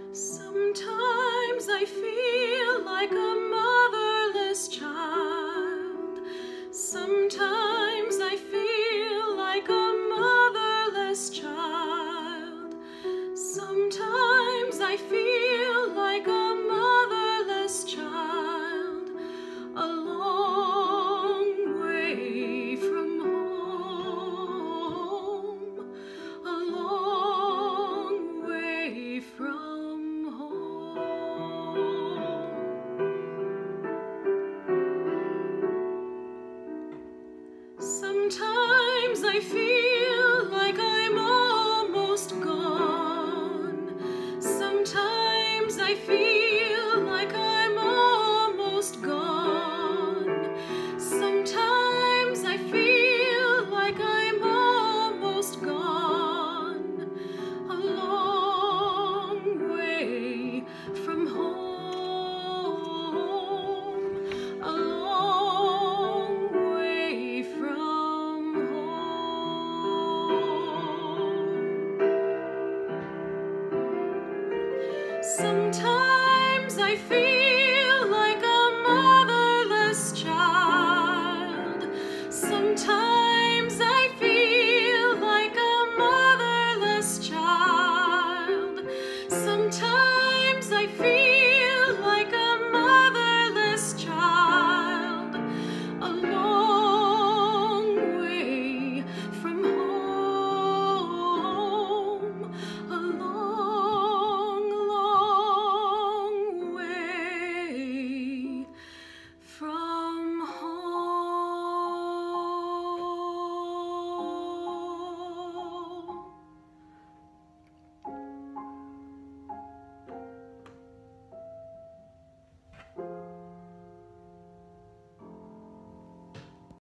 Sometimes I feel like a motherless child. Sometimes I feel like a motherless child. Sometimes I feel like a motherless child, a long way from home, a long way from home. Sometimes I feel like I'm almost gone. Sometimes I feel like I'm almost gone. Sometimes I feel like I'm almost gone. A long way from home. A long way from home. Sometimes I feel